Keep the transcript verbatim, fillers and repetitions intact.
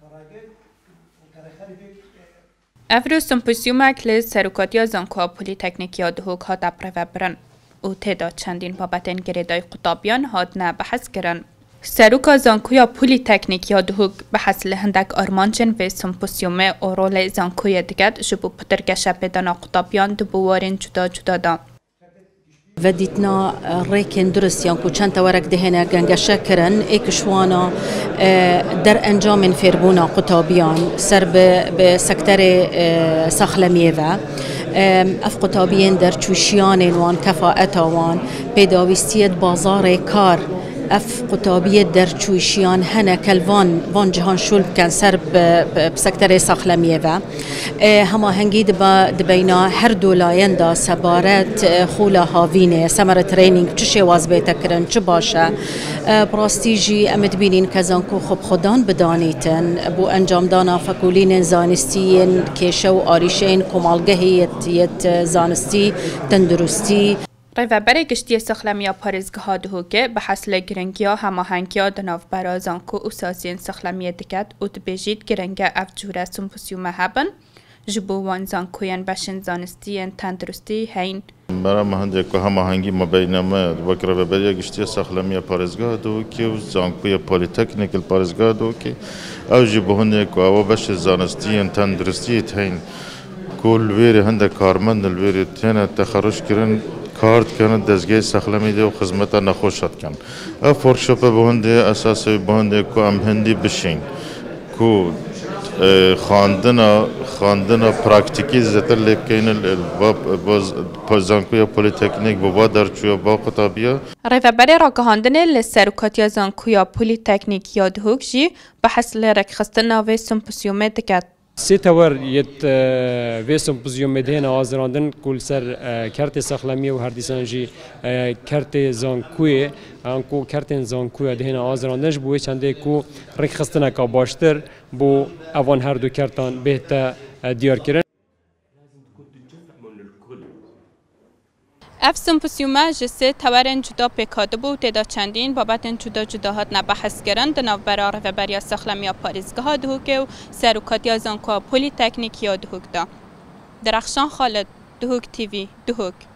افرو سمپوزیوم کل سرکاتیا زانکو پلیتکنیکیا دهوک هات اپره برن او تعداد چندین بابتن گریدای قطابیان هات نه بحث کرن. سروکا زانکویا پلیتکنیکیا دهوک بحث لهندک آرمانچن و سمپوزیوم اورول زانکویا دکت جبو پترگشه بدن قطابیان دبوارین جدا جدا دا. و دیتنا ریکن درست یان کو چند تورک دهنه گنگشه کرن ایکشوانا در انجام فیربونا قطابیان سر به سکتر ساخلمیه و اف قطابیان در چوشیان وان کفاءت وان پیداویستیت بازار کار اف قطابیه در چوشیان هنه کلوان وان جهان شلب کن سر بسکتر ساخلمیه و هما هنگی دبا دبینا هر دولاین دا سبارت خولا هاوینه سمر ترینینگ چه شواز بیتا کرن چه باشه براستیجی امد بینین کزانکو خب خودان بدانیتن بو انجام دانا فکولین زانستین کشو آریشین کمالگهیت یت زانستی تندرستی ریوبر گشتی سخلمیا پارزگاه دهوکه به حاصل گرنگیا هماهنگیا دناو برا زانکو اساسین سخلمیه دکت او دبیجید گرنگا افجوره سمپوزیوم هبن جبو وان زانکوین بشن زانستین تندرستی هین برای مهندی که هماهنگی مبین ما وکر ریوبر گشتی سخلمیا پارزگاه دهوکه و زانکوی پلیتکنیکل پارزگاه دهوکه او جبو هنده که او بش زانستین تندرستی هین کل ویری هنده کارمند الویری تینه تخرج کرن کارت کنند دزگی سخلمی دی و خدمت نخوشت کن. اف ورکشاپ بهنده اساسی بهنده کو ام هندی بشین کو خواندنا خواندنا پراکتیکی زتر لکین باز زانکویا پلیتکنیک با درچویا با قطابیا. ریوبر را کهاندن لسرکاتیا زانکویا پلیتکنیک یاد هوکشی به حاصل رکخستنا و سمپوزیوم دکت. سه تور یت و سمپوزیوم مدهن آزراندن کل سر کرت سخلمی و هر دیسانجی کرت زانکوی آنکو کرت زانکوی دهن آزراندنش بوی چنده کو رک خستنا کا باشتر بو اوان هر دو کرتان بهتا دیار کردن. اف سمپوزیوم جسه تورن جدا پیکاده بود تعداد چندین بابتن جدا جدا هات نبحث کردن دناو برا ریوبر ساخلمیا پارزگاه دهوکه و سروکاتیا زانکو پلیتکنیکیا دهوک دا. درخشان خالد دهوک تیوی دهوک